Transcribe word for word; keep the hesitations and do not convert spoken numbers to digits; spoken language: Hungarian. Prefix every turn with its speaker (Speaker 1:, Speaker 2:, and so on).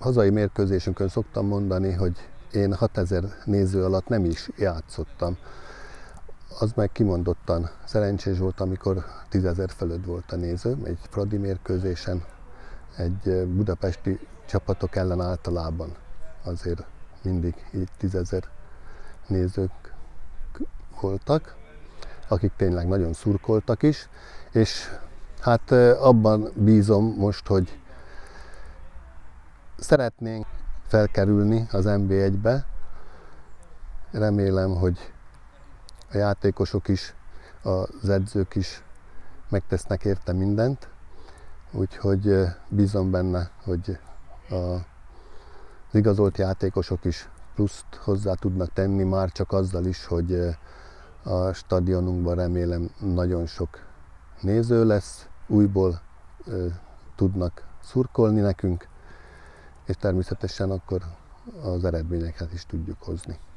Speaker 1: hazai mérkőzésünkön szoktam mondani, hogy én hatezer néző alatt nem is játszottam. Az meg kimondottan szerencsés volt, amikor tízezer fölött volt a néző. Egy fradi mérkőzésen, egy budapesti csapatok ellen általában azért mindig így tízezer nézők voltak, akik tényleg nagyon szurkoltak is, és hát abban bízom most, hogy szeretnénk felkerülni az en bé egybe. Remélem, hogy a játékosok is, az edzők is megtesznek érte mindent, úgyhogy bízom benne, hogy az igazolt játékosok is pluszt hozzá tudnak tenni, már csak azzal is, hogy a stadionunkban remélem nagyon sok néző lesz, újból tudnak szurkolni nekünk, és természetesen akkor az eredményeket is tudjuk hozni.